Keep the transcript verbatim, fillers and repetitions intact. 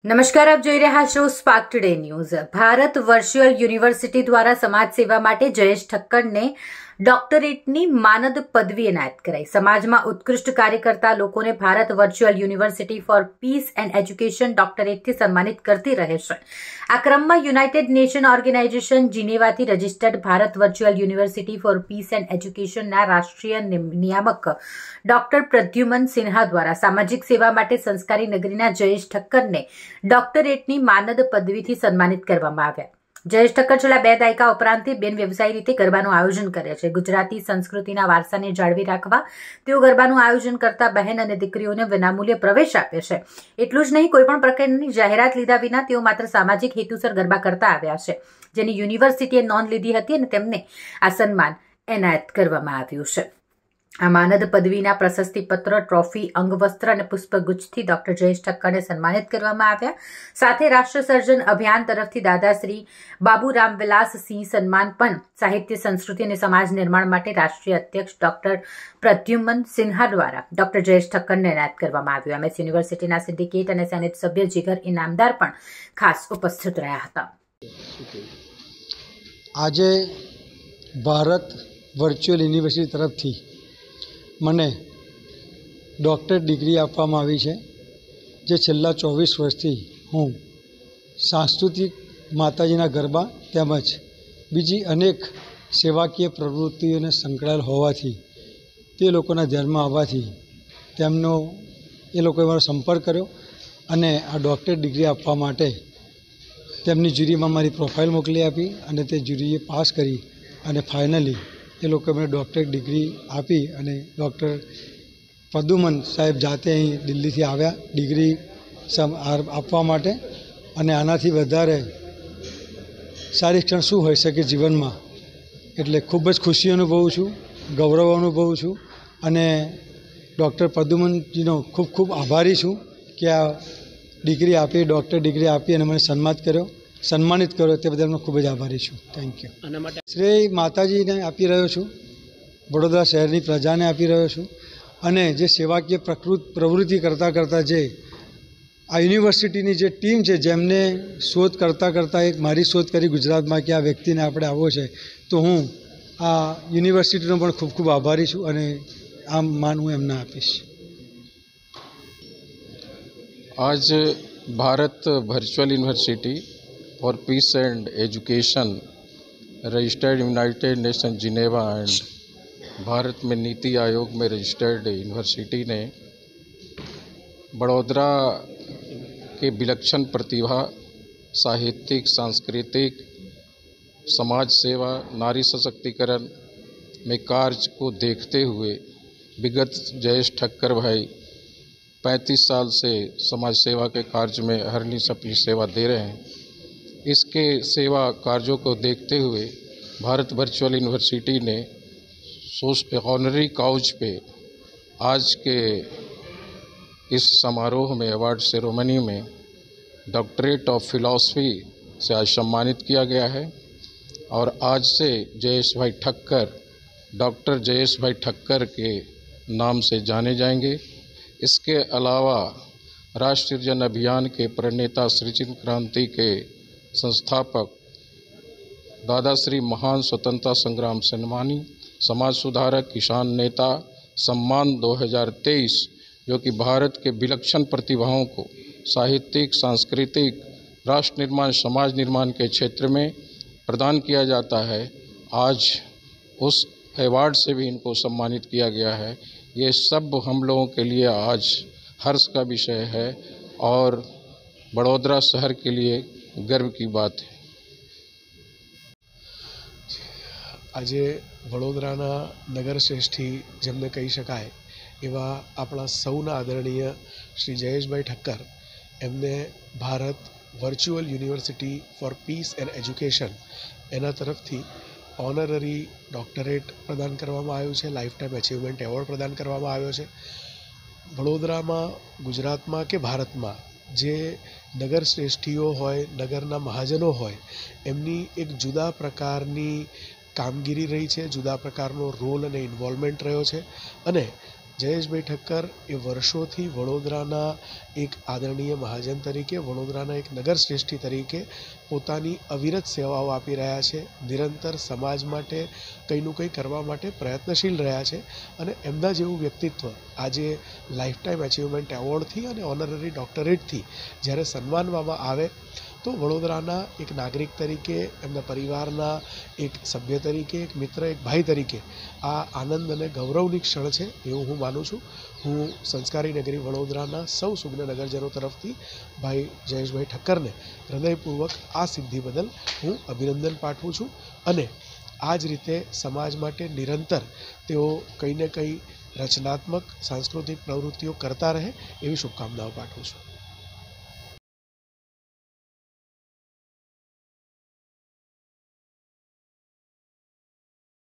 નમસ્કાર, આપ જોઈ રહ્યા છો Spark Today News. Bharat virtual university દ્વારા સમાજ સેવા માટે જયેશ ઠક્કરને ડોક્ટરેટની માનદ પદવી એનાયત કરાઈ। સમાજમાં ઉત્કૃષ્ટ કાર્ય કરતા લોકોને Bharat virtual university for peace and education ડોક્ટરેટથી સન્માનિત કરતી રહે છે। આ ક્રમમાં યુનાઇટેડ નેશન ઓર્ગેનાઇઝેશન જીનેવાથી registered Bharat virtual university for peace and એજ્યુકેશનના રાષ્ટ્રીય નિયામક ડોક્ટર પ્રદ્યુમન સિન્હા દ્વારા સામાજિક સેવા માટે સંસ્કારી નગરીના જયેશ ઠક્કરને ડોક્ટરેટની માનદ પદવીથી સન્માનિત કરવામાં આવ્યા। જયેશ ઠક્કર છેલ્લા બે દાયકા ઉપરાંતથી બિન વ્યવસાયી રીતે ગરબાનું આયોજન કરે છે। ગુજરાતી સંસ્કૃતિના વારસાને જાળવી રાખવા તેઓ ગરબાનું આયોજન કરતા બહેન અને દીકરીઓને વિનામૂલ્યે પ્રવેશ આપે છે। એટલું જ નહીં, કોઈપણ પ્રકારની જાહેરાત લીધા વિના તેઓ માત્ર સામાજિક હેતુસર ગરબા કરતા આવ્યા છે, જેની યુનિવર્સિટીએ નોંધ લીધી હતી અને તેમને આ સન્માન એનાયત કરવામાં આવ્યું છે। આ માનદ પદવીના પ્રશસ્તિપત્ર, ટ્રોફી, અંગવસ્ત્ર અને પુષ્પગુચ્છથી ડોક્ટર જયેશ ઠક્કરને સન્માનિત કરવામાં આવ્યા। સાથે રાષ્ટ્ર સર્જન અભિયાન તરફથી દાદાશ્રી બાબુ રામવિલાસ સિંહ સન્માન પણ સાહિત્ય, સંસ્કૃતિ અને સમાજ નિર્માણ માટે રાષ્ટ્રીય અધ્યક્ષ ડોક્ટર પ્રદ્યુમન સિન્હા દ્વારા ડોક્ટર જયેશ ઠક્કરને એનાયત કરવામાં આવ્યું। એમએસ યુનિવર્સિટીના સિન્ડિકેટ અને સેનેટ સભ્ય જીગર ઇનામદાર પણ ખાસ ઉપસ્થિત રહ્યા હતા। આજે ભારત વર્ચ્યુઅલ યુનિવર્સિટી તરફથી મને ડૉક્ટર ડિગ્રી આપવામાં આવી છે, જે છેલ્લા ચોવીસ વર્ષથી હું સાંસ્કૃતિક માતાજીના ગરબા તેમજ બીજી અનેક સેવાકીય પ્રવૃત્તિઓને સંકળાયેલ હોવાથી તે લોકોના ધ્યાનમાં આવવાથી તેમનો એ લોકોએ મારો સંપર્ક કર્યો અને આ ડૉક્ટર ડિગ્રી આપવા માટે તેમની જ્યુરીમાં મારી પ્રોફાઇલ મોકલી આપી અને તે જ્યુરીએ પાસ કરી અને ફાઇનલી એ લોકોએ મને ડૉક્ટર ડિગ્રી આપી અને ડૉક્ટર પ્રદ્યુમન સાહેબ જાતે અહીં દિલ્હીથી આવ્યા ડિગ્રી આપવા માટે। અને આનાથી વધારે સારી ક્ષણ શું હોઈ શકે જીવનમાં, એટલે ખૂબ જ ખુશી અનુભવું છું, ગૌરવ અનુભવું છું અને ડૉક્ટર પ્રદ્યુમનજીનો ખૂબ ખૂબ આભારી છું કે આ ડિગ્રી આપી, ડૉક્ટર ડિગ્રી આપી અને મને સન્માનિત કર્યો સન્માનિત કર્યો તે બદલ ખૂબ જ આભારી છું। Thank you. શ્રેય માતાજીને આપી રહ્યો છું, વડોદરા શહેરની પ્રજાને આપી રહ્યો છું અને જે સેવાકીય પ્રકૃત પ્રવૃત્તિ કરતાં કરતાં જે આ યુનિવર્સિટીની જે ટીમ છે, જેમને શોધ કરતાં કરતાં એક મારી શોધ કરી ગુજરાતમાં કે આ વ્યક્તિને આપણે આવવો છે, તો હું આ યુનિવર્સિટીનો પણ ખૂબ ખૂબ આભારી છું અને આમ માન હું એમને આપીશ। आज Bharat virtual university for peace and education registered United Nation Geneva and Bharat में नीति आयोग में रजिस्टर्ड यूनिवर्सिटी ने बड़ौदरा के विलक्षण प्रतिभा, साहित्यिक, सांस्कृतिक, समाज सेवा, नारी सशक्तिकरण में कार्य को देखते हुए विगत जयेश ठक्कर भाई पैंतीस साल से समाज सेवा के कार्य में हरनी अपनी सेवा दे रहे हैं। इसके सेवा कार्यों को देखते हुए भारत वर्चुअल यूनिवर्सिटी ने ऑनरी काउज पे आज के इस समारोह में अवार्ड सेरेमनी में डॉक्टरेट ऑफ फिलॉसफी से आज सम्मानित किया गया है और आज से जयेश भाई ठक्कर डॉक्टर जयेश भाई ठक्कर के नाम से जाने जाएंगे। इसके अलावा राष्ट्रीय जन अभियान के प्रणेता, सृजन क्रांति के संस्थापक, दादाश्री महान स्वतंत्रता संग्राम सेनानी, समाज सुधारक, किसान नेता सम्मान दो हज़ार तेईस, जो कि भारत के विलक्षण प्रतिभाओं को साहित्यिक, सांस्कृतिक, राष्ट्र निर्माण, समाज निर्माण के क्षेत्र में प्रदान किया जाता है, आज उस अवार्ड से भी इनको सम्मानित किया गया है। ये सब हम लोगों के लिए आज हर्ष का विषय है और बड़ौदरा शहर के लिए गर्व की बात है। આજે વડોદરાના નગરશ્રેષ્ઠી જેમને કહી શકાય એવા આપણા સૌના આદરણીય શ્રી જયેશભાઈ ઠક્કર, એમને Bharat virtual university for peace and education એના તરફથી ઓનરરી ડોક્ટરેટ પ્રદાન કરવામાં આવ્યું છે, લાઈફ ટાઈમ અચીવમેન્ટ એવોર્ડ પ્રદાન કરવામાં આવ્યો છે। વડોદરામાં, ગુજરાતમાં કે ભારતમાં જે નગર શ્રેષ્ઠીઓ હોય, નગરના મહાજનો હોય, એમની એક જુદા પ્રકારની કામગીરી રહી છે, જુદા પ્રકારનો રોલ અને ઇન્વોલ્વમેન્ટ રહ્યો છે અને જયેશભાઈ ઠક્કર એ વર્ષોથી વડોદરાના એક આદરણીય મહાજન તરીકે, વડોદરાના એક નગરશ્રેષ્ઠી તરીકે પોતાની અવિરત સેવાઓ આપી રહ્યા છે. નિરંતર સમાજ માટે કંઈનું કંઈ કરવા માટે પ્રયત્નશીલ રહ્યા છે અને એમના જેવું વ્યક્તિત્વ આજે લાઈફ ટાઈમ અચીવમેન્ટ એવોર્ડથી અને ઓનરરી ડૉક્ટરેટથી જ્યારે સન્માનવામાં આવે તો વડોદરાના એક નાગરિક તરીકે, એમના પરિવારના એક સભ્ય તરીકે, એક મિત્ર, એક ભાઈ તરીકે આ આનંદ અને ગૌરવની ક્ષણ છે એવું હું માનું છું. હું સંસ્કારી નગરી વડોદરાના સૌ સુજ્ઞ નગરજનો તરફથી ભાઈ જયેશભાઈ ઠક્કરને હૃદયપૂર્વક આ સિદ્ધિ બદલ હું અભિનંદન પાઠવું છું અને આ જ રીતે સમાજ માટે નિરંતર તેઓ કંઈ ને કંઈ રચનાત્મક સાંસ્કૃતિક પ્રવૃત્તિઓ કરતા રહે એવી શુભકામનાઓ પાઠવું છું.